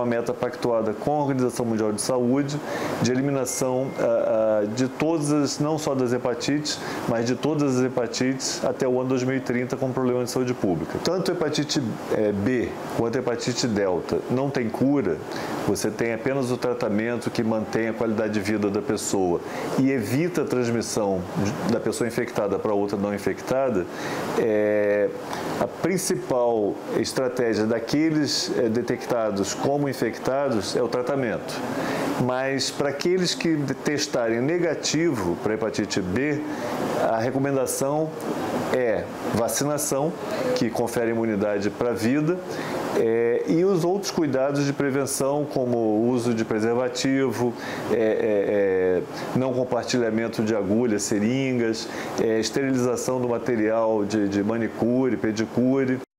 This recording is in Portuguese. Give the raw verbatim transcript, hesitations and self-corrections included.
uma meta pactuada com a Organização Mundial de Saúde de eliminação ah, ah, de todas as, não só das hepatites, mas de todas as hepatites até o ano dois mil e trinta com problema de saúde pública. Tanto a hepatite eh, B quanto a hepatite delta não tem cura, você tem apenas o tratamento que mantém a qualidade de vida da pessoa e evita a transmissão da pessoa infectada para outra não infectada. É, a principal estratégia daqueles é, detectados como infectados é o tratamento. Mas para aqueles que testarem negativo para hepatite B, a recomendação é vacinação, que confere imunidade para a vida, é, e os outros cuidados de prevenção, como o uso de preservativo, é, é, é, não compartilhamento de agulhas, seringas, é, esterilização do material de, de manicure, pedicure.